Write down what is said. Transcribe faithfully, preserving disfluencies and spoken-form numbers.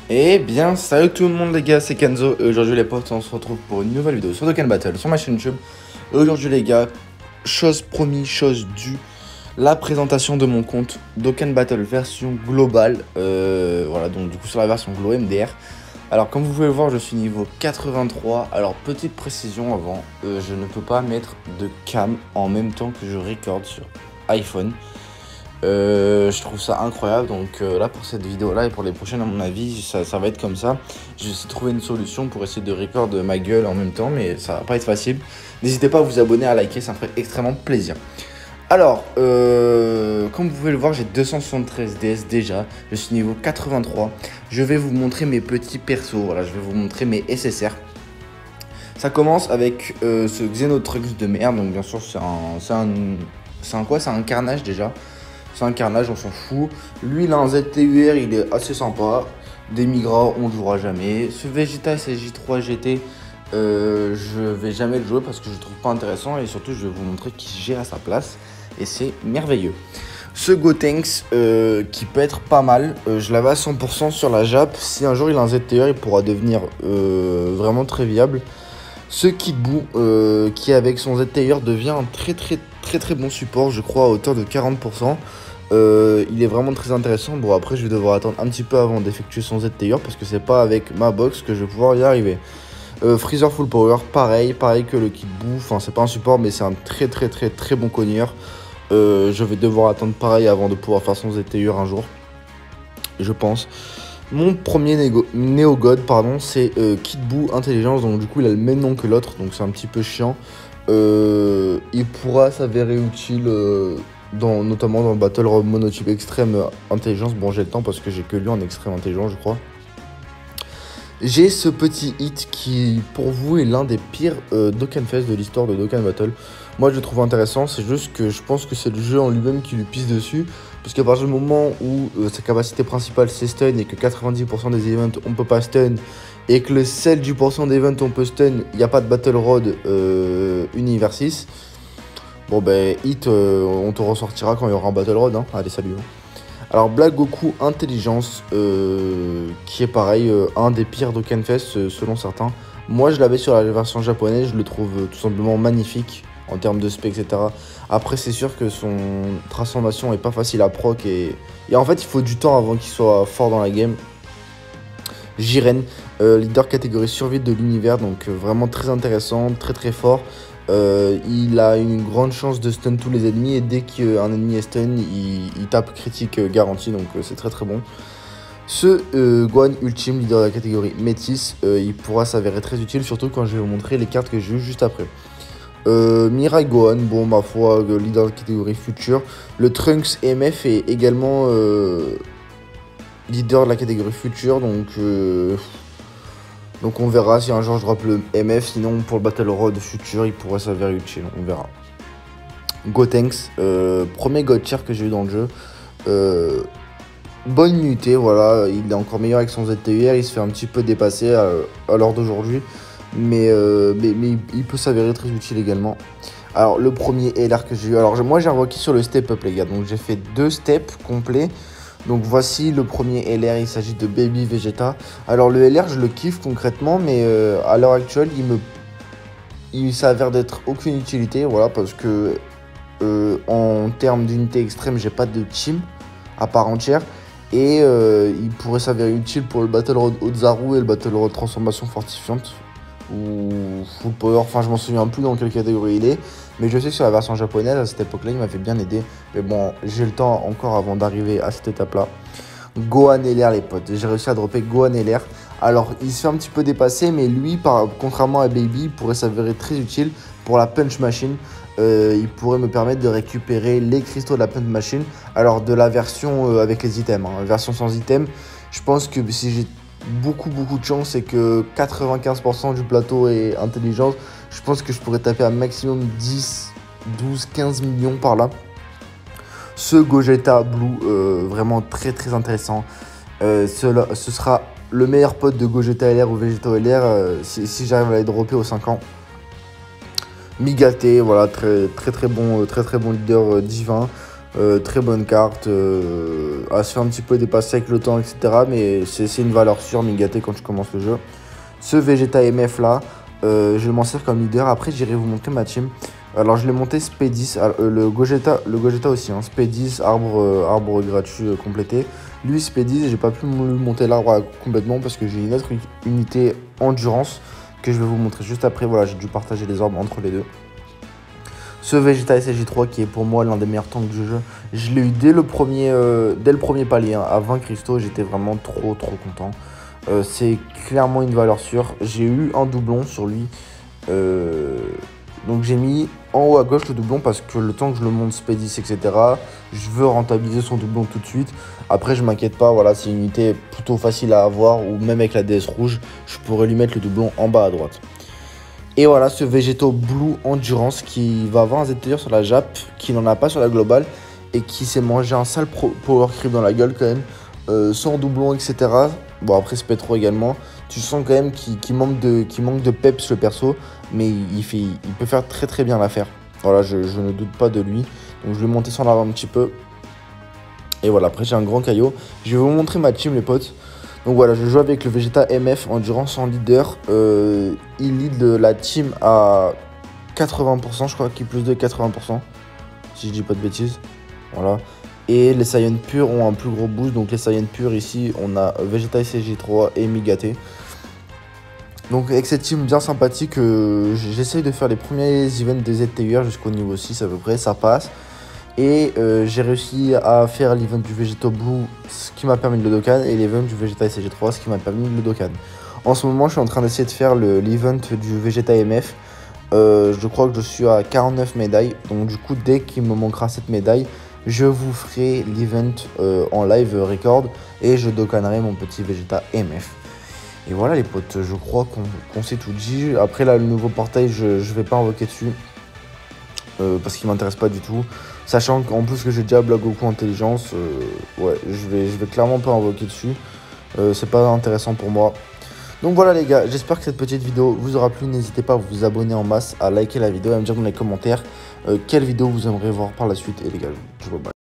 Eh bien, salut tout le monde les gars, c'est Kenzo et aujourd'hui les potes, on se retrouve pour une nouvelle vidéo sur Dokkan Battle sur ma chaîne YouTube. Et aujourd'hui les gars, chose promis, chose due, la présentation de mon compte Dokkan Battle version globale. Euh, voilà, donc du coup sur la version Glow M D R. Alors comme vous pouvez le voir, je suis niveau quatre-vingt-trois. Alors petite précision avant, euh, je ne peux pas mettre de cam en même temps que je record sur iPhone. Euh, je trouve ça incroyable, donc euh, là pour cette vidéo là et pour les prochaines à mon avis ça, ça va être comme ça. Je vais essayer de trouver une solution pour essayer de record ma gueule en même temps, mais ça va pas être facile. N'hésitez pas à vous abonner, à liker, ça me ferait extrêmement plaisir. Alors euh, comme vous pouvez le voir, j'ai deux cent soixante-treize D S déjà, je suis niveau quatre-vingt-trois. Je vais vous montrer mes petits persos, voilà, je vais vous montrer mes S S R. Ça commence avec euh, ce Xenotrux de merde, donc bien sûr c'est un, c'est un, c'est un quoi, c'est un carnage déjà. C'est un carnage, on s'en fout. Lui, il a un Z T U R, il est assez sympa. Des Migra, on ne jouera jamais. Ce Vegeta S S J trois G T, euh, je vais jamais le jouer parce que je le trouve pas intéressant. Et surtout, je vais vous montrer qui gère à sa place. Et c'est merveilleux. Ce Gotenks, euh, qui peut être pas mal. Euh, je l'avais à cent pour cent sur la Jap. Si un jour il a un Z T U R, il pourra devenir euh, vraiment très viable. Ce Kid Buu, euh, qui avec son Z T U R devient un très très très très bon support, je crois à hauteur de quarante pour cent. Euh, il est vraiment très intéressant. Bon, après je vais devoir attendre un petit peu avant d'effectuer son Z T U R parce que c'est pas avec ma box que je vais pouvoir y arriver. euh, Freezer Full Power, pareil, pareil que le Kid Buu. Enfin, c'est pas un support, mais c'est un très très très très bon cogneur. euh, Je vais devoir attendre pareil avant de pouvoir faire son Z T U R un jour, je pense. Mon premier Néo-God, pardon, c'est euh, Kid Buu Intelligence, donc du coup il a le même nom que l'autre, donc c'est un petit peu chiant. Euh, il pourra s'avérer utile, euh, dans, notamment dans le Battle Rob Monotype Extrême euh, Intelligence. Bon, j'ai le temps parce que j'ai que lui en Extrême Intelligence, je crois. J'ai ce petit hit qui, pour vous, est l'un des pires euh, Dokkan Fest de l'histoire de Dokkan Battle. Moi, je le trouve intéressant, c'est juste que je pense que c'est le jeu en lui-même qui lui pisse dessus. Parce qu'à partir du moment où euh, sa capacité principale c'est stun et que quatre-vingt-dix pour cent des events on peut pas stun, et que le seul dix pour cent des events on peut stun, il n'y a pas de Battle Rod euh, Universis. Bon ben, hit, euh, on te ressortira quand il y aura un Battle Rod, hein. Allez, salut. Alors Black Goku Intelligence, euh, qui est pareil, euh, un des pires Dokkan Fest euh, selon certains. Moi je l'avais sur la version japonaise, je le trouve euh, tout simplement magnifique en termes de spec, et cetera. Après c'est sûr que son transformation est pas facile à proc et, et en fait il faut du temps avant qu'il soit fort dans la game. Jiren, euh, leader catégorie survie de l'univers, donc euh, vraiment très intéressant, très très fort. Euh, il a une grande chance de stun tous les ennemis et dès qu'un ennemi est stun, il, il tape critique euh, garanti, donc euh, c'est très très bon. Ce euh, Gohan Ultime, leader de la catégorie Métis, euh, il pourra s'avérer très utile, surtout quand je vais vous montrer les cartes que j'ai eues juste après. Euh, Mirai Gohan, bon ma foi, euh, leader de la catégorie Future. Le Trunks M F est également euh, leader de la catégorie Future, donc... Euh, Donc on verra si un jour je drop le M F, sinon pour le Battle Road futur il pourrait s'avérer utile, on verra. Gotenks, euh, premier God Tier que j'ai eu dans le jeu. Euh, bonne unité, voilà, il est encore meilleur avec son Z T U R, il se fait un petit peu dépasser à, à l'heure d'aujourd'hui. Mais, euh, mais, mais il peut s'avérer très utile également. Alors le premier L R que j'ai eu, alors moi j'ai requis sur le step up les gars, donc j'ai fait deux steps complets. Donc voici le premier L R, il s'agit de Baby Vegeta. Alors le L R je le kiffe concrètement, mais euh, à l'heure actuelle il me il s'avère d'être aucune utilité, voilà, parce que euh, en termes d'unité extrême j'ai pas de team à part entière. Et euh, il pourrait s'avérer utile pour le Battle Road Ozaru et le Battle Road Transformation Fortifiante ou Full Power, enfin je m'en souviens plus dans quelle catégorie il est. Mais je sais que sur la version japonaise, à cette époque-là, il m'avait bien aidé. Mais bon, j'ai le temps encore avant d'arriver à cette étape-là. Gohan L R, les potes. J'ai réussi à dropper Gohan L R. Alors, il se fait un petit peu dépasser, mais lui, par, contrairement à Baby, il pourrait s'avérer très utile pour la Punch Machine. Euh, il pourrait me permettre de récupérer les cristaux de la Punch Machine. Alors, de la version euh, avec les items, hein. Version sans items, je pense que si j'ai beaucoup beaucoup de chance et que quatre-vingt-quinze pour cent du plateau est intelligence, je pense que je pourrais taper un maximum dix, douze, quinze millions par là. Ce Gogeta Blue, euh, vraiment très très intéressant. Euh, cela, ce sera le meilleur pote de Gogeta L R ou Vegeta L R euh, si, si j'arrive à les dropper aux cinq ans. Migate, voilà, très très très bon, très très bon leader euh, divin. Euh, très bonne carte, euh, à se faire un petit peu dépasser avec le temps, et cetera. Mais c'est une valeur sûre, Migaté, quand je commence le jeu. Ce Vegeta M F là, euh, je vais m'en servir comme leader. Après, j'irai vous montrer ma team. Alors, je l'ai monté S P dix, euh, le, Gogeta, le Gogeta aussi, hein, S P dix, arbre, euh, arbre gratuit euh, complété. Lui, S P dix, j'ai pas pu monter l'arbre complètement parce que j'ai une autre unité endurance que je vais vous montrer juste après. Voilà, j'ai dû partager les orbes entre les deux. Ce Vegeta S S J trois qui est pour moi l'un des meilleurs tanks du jeu. Je l'ai eu dès le premier, euh, dès le premier palier, hein, à vingt cristaux, j'étais vraiment trop trop content. Euh, c'est clairement une valeur sûre. J'ai eu un doublon sur lui. Euh, donc j'ai mis en haut à gauche le doublon parce que le temps que je le monte S P dix, et cetera, je veux rentabiliser son doublon tout de suite. Après, je m'inquiète pas, voilà, c'est une unité plutôt facile à avoir, ou même avec la D S rouge, je pourrais lui mettre le doublon en bas à droite. Et voilà, ce Végéto Blue Endurance qui va avoir un Z-Tier sur la Jap, qui n'en a pas sur la globale, et qui s'est mangé un sale power creep dans la gueule quand même, euh, sans doublon, et cetera. Bon, après Spectro également. Tu sens quand même qu'il qu'il manque, de, qu'il manque de peps le perso, mais il, fait, il peut faire très très bien l'affaire. Voilà, je, je ne doute pas de lui. Donc je vais monter son arbre un petit peu. Et voilà, après j'ai un grand caillot. Je vais vous montrer ma team les potes. Donc voilà, je joue avec le Vegeta M F Endurance en leader. Euh, il lead la team à quatre-vingts pour cent, je crois qu'il plus de quatre-vingts pour cent. Si je dis pas de bêtises. Voilà. Et les Saiyans purs ont un plus gros boost. Donc les Saiyans purs ici, on a Vegeta S S J trois et Migaté. Donc avec cette team bien sympathique, euh, j'essaye de faire les premiers events des Z-Tier jusqu'au niveau six à peu près, ça passe. Et euh, j'ai réussi à faire l'event du Végéto Blue, ce qui m'a permis de le Dokkan, et l'event du Vegeta S S J trois, ce qui m'a permis de le Dokkan. En ce moment, je suis en train d'essayer de faire l'event du Vegeta M F. Euh, je crois que je suis à quarante-neuf médailles. Donc du coup, dès qu'il me manquera cette médaille, je vous ferai l'event euh, en live record et je Dokkanerai mon petit Vegeta M F. Et voilà les potes, je crois qu'on qu'on s'est tout dit. Après là, le nouveau portail, je ne vais pas invoquer dessus. Euh, parce qu'il m'intéresse pas du tout. Sachant qu'en plus que j'ai déjà Black Goku Intelligence, euh, ouais, je vais, je vais clairement pas invoquer dessus. Euh, c'est pas intéressant pour moi. Donc voilà les gars, j'espère que cette petite vidéo vous aura plu. N'hésitez pas à vous abonner en masse, à liker la vidéo et à me dire dans les commentaires euh, quelle vidéo vous aimeriez voir par la suite. Et les gars, je vous bye.